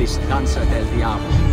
this Danza del Diablo.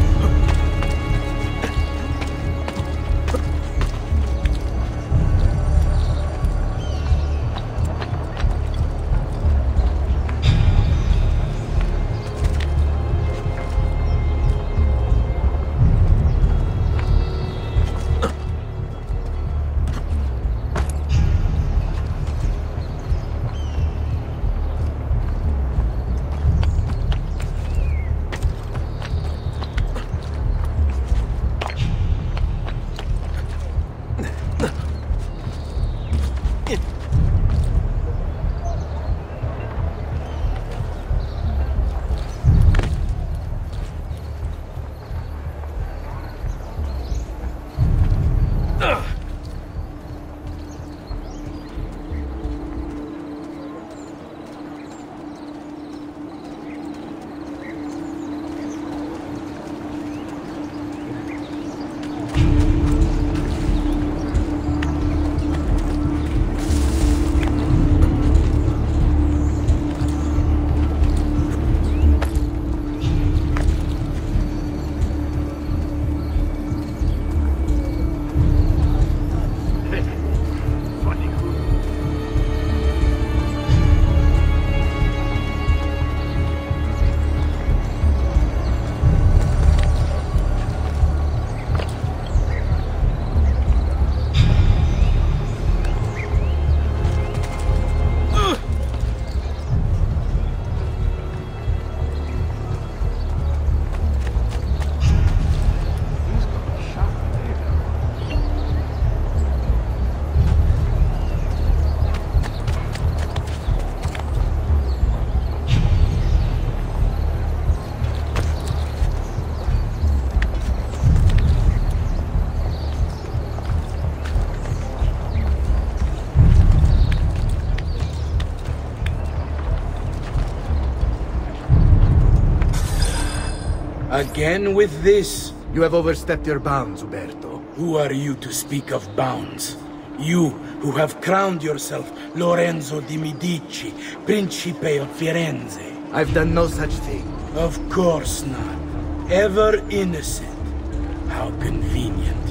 Again with this? You have overstepped your bounds, Uberto. Who are you to speak of bounds? You, who have crowned yourself Lorenzo di Medici, Principe of Firenze. I've done no such thing. Of course not. Ever innocent. How convenient.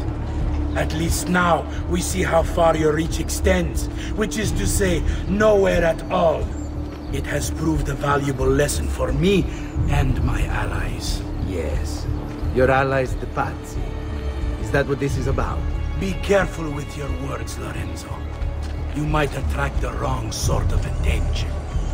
At least now we see how far your reach extends, which is to say, nowhere at all. It has proved a valuable lesson for me and my allies. Yes. Your allies, the Pazzi. Is that what this is about? Be careful with your words, Lorenzo. You might attract the wrong sort of attention.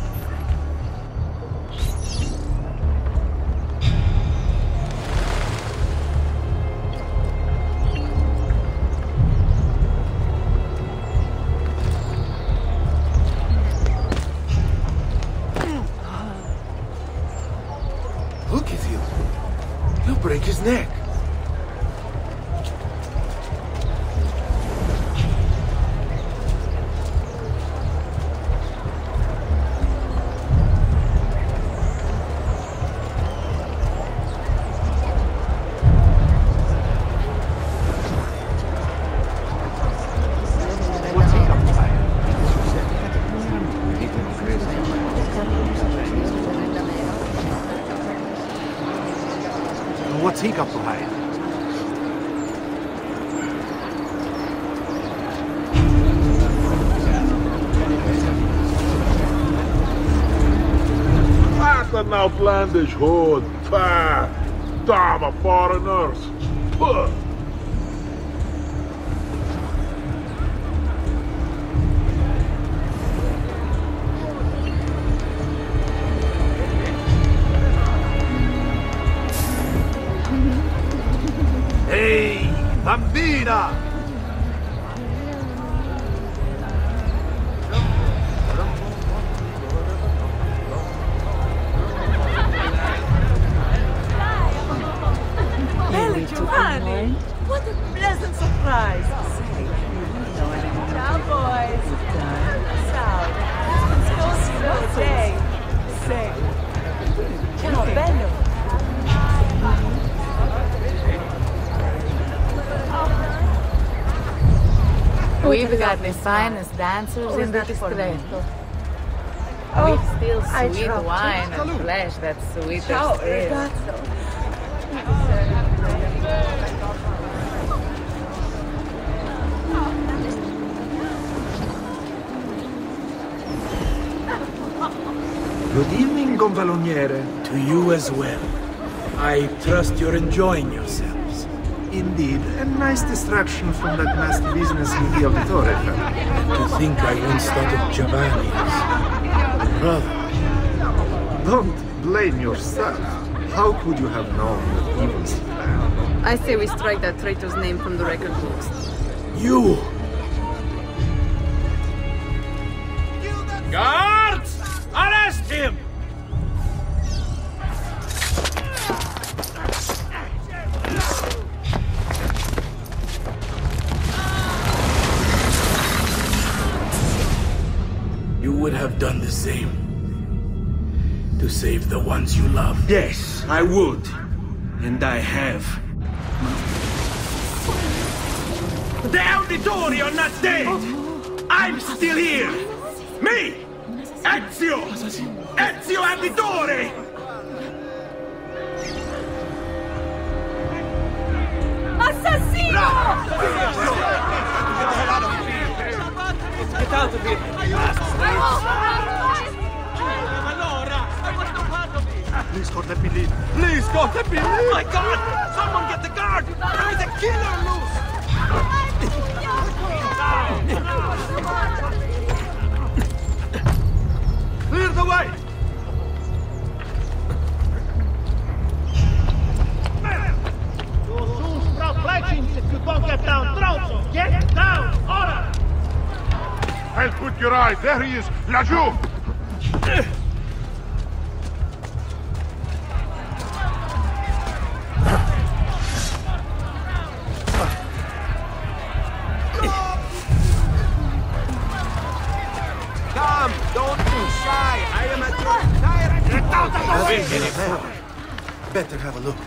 Look at you. You'll break his neck. What's he got behind? Laat dat nou Flanders hoort. Dame foreigners. Puh. Ehi, bambina! Belly Giovanni! What a pleasant surprise! Ciao, boys! Ciao! It's day! Say! Ciao, bello! We've got the finest dancers in the Distretto. With still I sweet dropped wine and flesh that's sweeter Ciao, still. ragazzo. Good evening, Gonfaloniere. To you as well. I trust you're enjoying yourselves. Indeed, a nice distraction from that nasty business with the Auditore family. To think I once thought of Giovanni as brother. Don't blame yourself. How could you have known that evil's plan? I say we strike that traitor's name from the record books. You! Guards! Arrest him! You would have done the same. To save the ones you love. Yes, I would. And I have. The Auditori are not dead! I'm still here! Me! Ezio! Ezio Auditore! Assassino! Get out of here! Please, God, let me leave. Please, God, let me leave! Oh my God! Someone get the guard! There is a killer loose! Clear the way! You'll soon sprout legends if you don't get down, Tronzo! Get down! Ora! I'll put your eye. There he is. Laggiù! Come, don't be shy. I am at your entire... Get out of the way! Better have a look.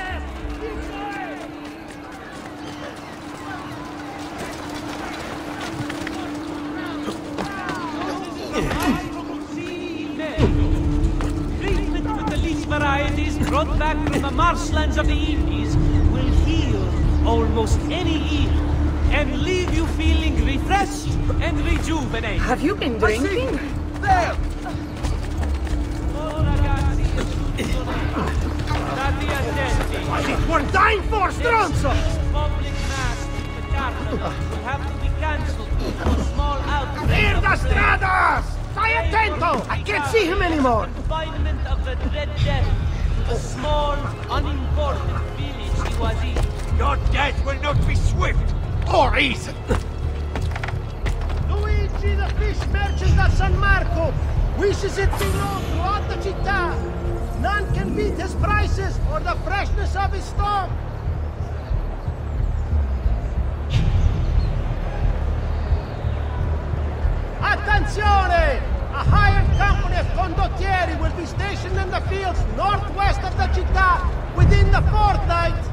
Treatment with the least varieties brought back from the marshlands of the Indies will heal almost any ill and leave you feeling refreshed and rejuvenated. Have you been drinking? There! Oh, ragazzi, state attenti. We're dying for Stronzo! Public mass in the capital will have to be cancelled for small outbreak. Clear the stradas! Stai attento! I can't see him anymore! Confinement of the Dread Devil to the small, unimportant village he was in. Your death will not be swift or easy! Luigi, the fish merchant at San Marco, wishes it be known throughout the città. None can beat his prices or the freshness of his stock. Attenzione! A hired company of condottieri will be stationed in the fields northwest of the città within the fortnight.